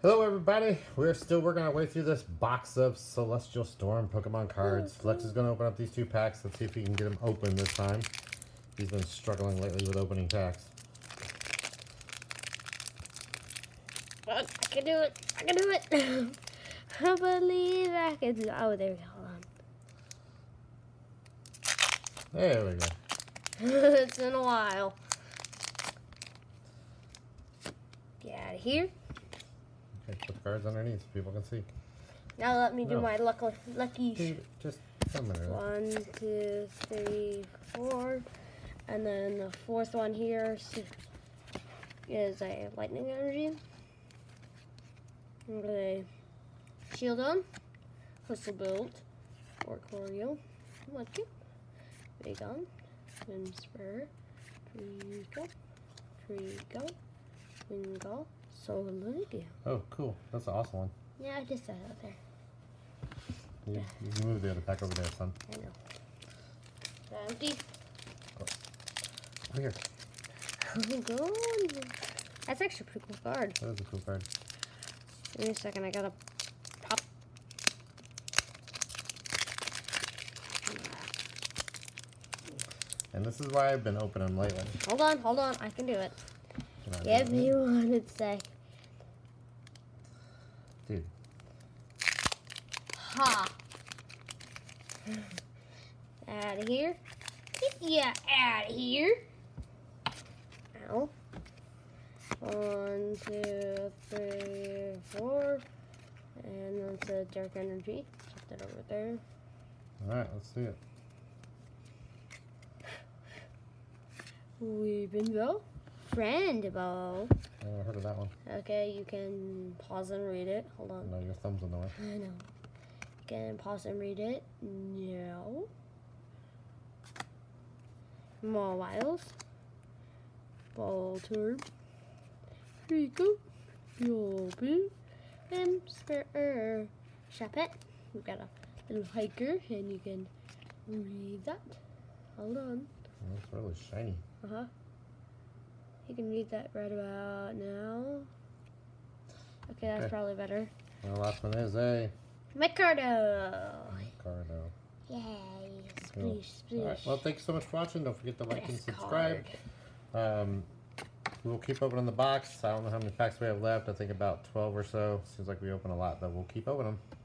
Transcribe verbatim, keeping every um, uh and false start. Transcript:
Hello everybody, we're still working our way through this box of Celestial Storm Pokemon cards. Lex is going to open up these two packs. Let's see if he can get them open this time. He's been struggling lately with opening packs. I can do it, I can do it. I believe I can do it. Oh, there we go, hold on. There we go. It's been a while. Get out of here. Okay, put the cards underneath so people can see. Now let me do No. my lucky lucky. Dude, just come in. One, two, three, four, and then the fourth one here is a lightning energy. Okay, shield on, whistle build, or Corio, lucky, big on, wind spur, Trico, Trico, Wingull, Solidity. Oh, cool. That's an awesome one. Yeah, I just set it out there. You, you can move the other pack over there, son. I know. Empty. Oh, here. Oh my god. That's actually a pretty cool card. That is a cool card. Give me a second, I gotta pop. And this is why I've been opening them lately. Hold on, hold on, I can do it. Can I Give do me it? one sec. Dude. Ha! Out of here. Get ya out of here. Ow. One, two, three, four. And that's a dark energy. Put that over there. Alright, let's see it. Weeping Bow. Friend Bow. I never heard of that one. Okay, you can pause and read it. Hold on. No, your thumb's in the way. I know. You can pause and read it. No. Mobiles. Bolter. Rico. Yobin. And Spare. Chapet. We've got a little hiker, and you can read that. Hold on. Oh, it's really shiny. Uh huh. You can read that right about now. Okay, that's Okay. probably better. And the last one is a Micardo. Cardo. Yay. Cool. Splish, splish. Alright, well, thanks so much for watching. Don't forget to like and Best subscribe. card. Um, we'll keep opening the box. I don't know how many packs we have left. I think about twelve or so. Seems like we open a lot, but we'll keep opening them.